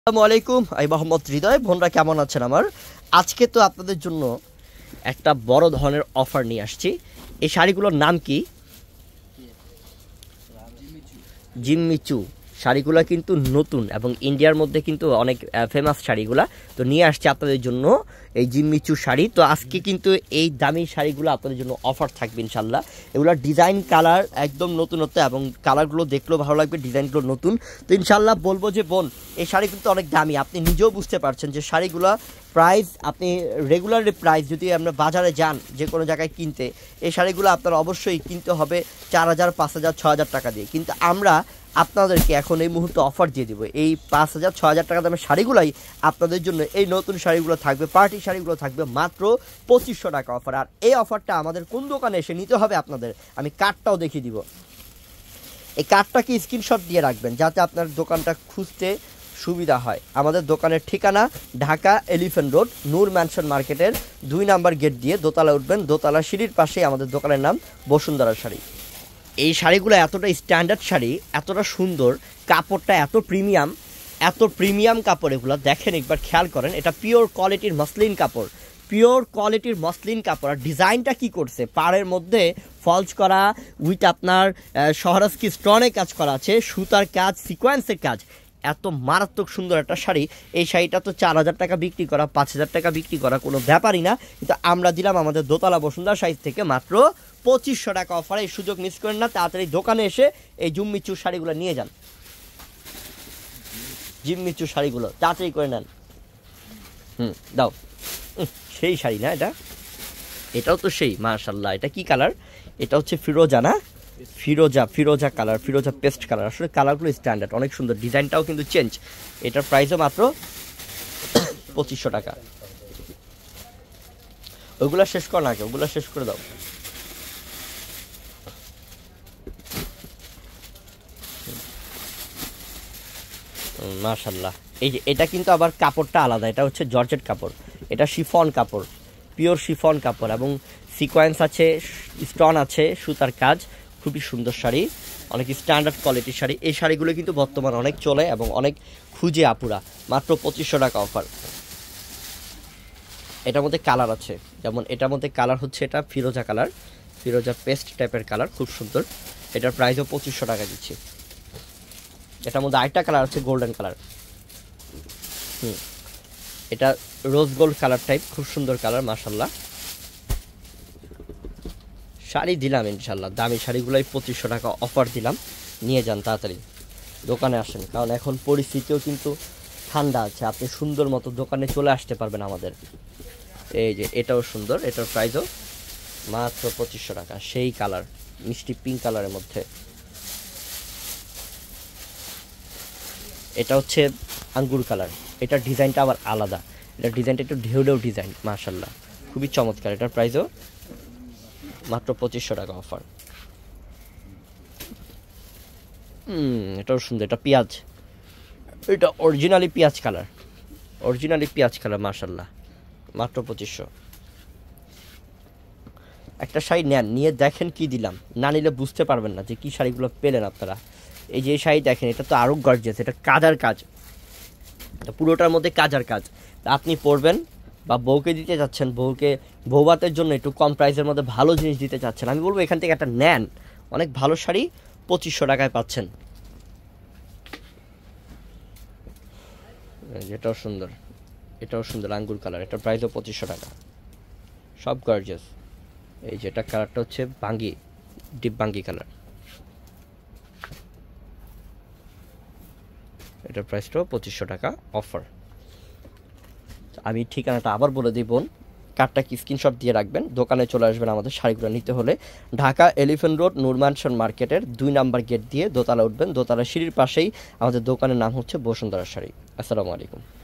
আসসালামু আলাইকুম, আমি মোহাম্মদ হৃদয়। বোনরা কেমন আছেন আমার? আজকে তো আপনাদের জন্য একটা বড় ধরনের অফার নিয়ে আসছি। এই শাড়িগুলোর নাম কি? জিম্মিচু। শাড়িগুলো কিন্তু নতুন এবং ইন্ডিয়ার মধ্যে কিন্তু অনেক ফেমাস শাড়িগুলা। তো নিয়ে আসছি আপনাদের জন্য এই জিম্মিচু শাড়ি। তো আজকে কিন্তু এই দামি শাড়িগুলো আপনাদের জন্য অফার থাকবে ইনশাল্লাহ। এগুলোর ডিজাইন কালার একদম নতুনত্ব এবং কালারগুলো দেখলেও ভালো লাগবে, ডিজাইনগুলো নতুন। তো ইনশাল্লাহ বলবো যে বোন, এই শাড়ি কিন্তু অনেক দামি। আপনি নিজেও বুঝতে পারছেন যে শাড়িগুলো প্রাইস, আপনি রেগুলার প্রাইস যদি আমরা বাজারে যান যে কোনো জায়গায় কিনতে, এই শাড়িগুলো আপনার অবশ্যই কিনতে হবে 4,000, 5,000, 6,000 টাকা দিয়ে। কিন্তু আমরা আপনাদেরকে এখন এই মুহূর্তে অফার দিয়ে দেবো। এই 5,000, 6,000 টাকা দামের শাড়িগুলাই আপনাদের জন্য, এই নতুন শাড়িগুলো থাকবে, পার্টি শাড়িগুলো থাকবে মাত্র 2,500 টাকা অফার। আর এই অফারটা আমাদের কোন দোকানে এসে নিতে হবে আপনাদের, আমি কার্ডটাও দেখিয়ে দিব। এই কার্ডটাকে স্ক্রিনশট দিয়ে রাখবেন যাতে আপনার দোকানটা খুঁজতে সুবিধা হয়। আমাদের দোকানের ঠিকানা Dhaka Elephant Road, Noor Mansion মার্কেটের 2 নাম্বার গেট দিয়ে দোতলা উঠবেন। দোতলা সিঁড়ির পাশেই আমাদের দোকানের নাম বসুন্ধরা শাড়ি। এই শাড়িগুলো এতটা স্ট্যান্ডার্ড শাড়ি, এতটা সুন্দর, কাপড়টা এত প্রিমিয়াম কাপড়। এগুলো দেখেন, একবার খেয়াল করেন, এটা পিওর কোয়ালিটির মসলিন কাপড়, আর ডিজাইনটা কি করছে, পাড়ের মধ্যে ফলস করা উইথ আপনার শহরাজকি স্টোনে কাজ করা আছে, সুতার কাজ, সিকোয়েন্সের কাজ। এত মারাত্মক সুন্দর একটা শাড়ি। এই শাড়িটা তো 4,000 টাকা বিক্রি করা, 5,000 টাকা বিক্রি করা কোনো ব্যাপারই না। কিন্তু আমরা দিলাম আমাদের দোতলা বসুন্ধরা শাড়ি থেকে মাত্র 2,500 টাকা অফারে। এই সুযোগ মিস করেন না, তাড়াতাড়ি দোকানে এসে এই জিম্মিচু শাড়িগুলো নিয়ে যান। জিম্মিচু শাড়িগুলো তাড়াতাড়ি করে নেন। দাও। সেই শাড়ি না এটা? এটাও তো সেই, মাশাআল্লাহ। এটা কি কালার? এটা হচ্ছে ফিরোজা না? ফিরোজা কালার, ফিরোজা পেস্ট কালার। আসলে কালারগুলো স্ট্যান্ডার্ড, অনেক সুন্দর, ডিজাইনটাও কিন্তু চেঞ্জ। এটার প্রাইসও মাত্র 2,500 টাকা। ওইগুলো শেষ কর না, ওগুলো শেষ করে দাও। মাশাআল্লাহ। এই যে এটা কিন্তু আবার কাপড়টা আলাদা, এটা হচ্ছে জর্জেট কাপড়, এটা শিফন কাপড়, পিওর শিফন কাপড় এবং সিকোয়েন্স আছে, স্টোন আছে, সুতার কাজ। খুবই সুন্দর শাড়ি, অনেক স্ট্যান্ডার্ড কোয়ালিটির শাড়ি। এই শাড়িগুলো কিন্তু বর্তমানে অনেক চলে এবং অনেক খুঁজে আপুরা। মাত্র 2,500 টাকা অফার। এটার মধ্যে কালার আছে, যেমন এটার মধ্যে কালার হচ্ছে এটা ফিরোজা কালার, ফিরোজা পেস্ট টাইপের কালার, খুব সুন্দর। এটার প্রাইসও 2,500 টাকা দিচ্ছি। এটার মধ্যে আরেকটা কালার আছে গোল্ডেন কালার। এটা রোজ গোল্ড কালার টাইপ, খুব সুন্দর কালার, মাশাআল্লাহ। শাড়ি দিলাম ইনশাল্লাহ, দামি শাড়িগুলোই 2,500 টাকা অফার দিলাম। নিয়ে যান, তাড়াতাড়ি দোকানে আসেন, কারণ এখন পরিস্থিতিও কিন্তু ঠান্ডা আছে। আপনি সুন্দর মতো দোকানে চলে আসতে পারবেন আমাদের। এই যে এটাও সুন্দর, এটার প্রাইসও মাত্র 2,500 টাকা। সেই কালার, মিষ্টি পিঙ্ক কালারের মধ্যে। এটা হচ্ছে আঙ্গুর কালার, এটার ডিজাইনটা আবার আলাদা। এটার ডিজাইনটা একটু ঢেউ ডিজাইন, মাশাআল্লাহ, খুবই চমৎকার। এটার প্রাইসও মাত্র 2,500 টাকা অফার। এটাও সুন্দর, এটা পেঁয়াজ, এটা অরিজিনালি পেঁয়াজ কালার, মাশাআল্লাহ, মাত্র 2,500। একটা শাড়ি নেন, নিয়ে দেখেন কি দিলাম, না নিলে বুঝতে পারবেন না যে কি শাড়িগুলো পেলেন আপনারা। এই যে শাড়ি দেখেন, এটা তো আরও গর্জিয়াস, এটা কাজার কাজ, পুরোটার মধ্যে কাজার কাজ। আপনি পরবেন বা বউকে দিতে চাচ্ছেন, বৌভাতের জন্য একটু কম প্রাইসের মধ্যে ভালো জিনিস দিতে চাচ্ছেন, আমি বলবো এখান থেকে একটা নেন। অনেক ভালো শাড়ি 2,500 টাকায় পাচ্ছেন। এটাও সুন্দর, আঙ্গুর কালার, এটার প্রাইসও 2,500 টাকা। সব গর্জিয়াস। এই যে এটা কালারটা হচ্ছে বাঙ্গি, ডিপ বাঙ্গি কালার, এটার প্রাইসটাও 2,500 টাকা অফার। আমি ঠিকানাটা আবার বলে দিই বোন, কার্ডটা কি স্ক্রিনশট দিয়ে রাখবেন। দোকানে চলে আসবেন আমাদের শাড়িগুলো নিতে হলে Dhaka Elephant Road, Noor Mansion মার্কেটের 2 নাম্বার গেট দিয়ে দোতলা উঠবেন। দোতলা সিঁড়ির পাশেই আমাদের দোকানের নাম হচ্ছে বসুন্ধরা শাড়ি। আসসালামু আলাইকুম।